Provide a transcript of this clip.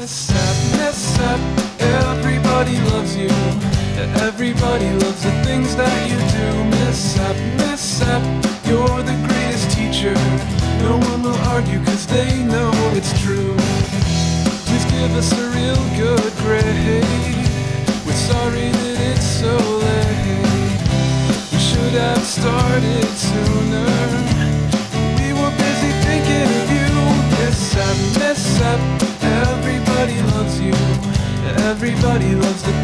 Miss App, everybody loves you. Everybody loves the things that you do. Miss App, you're the greatest teacher. No one will argue cause they know it's true. Please give us a real good grade. We're sorry that it's so late. We should have started sooner. We were busy thinking of you. Miss App, everybody loves you. Everybody loves the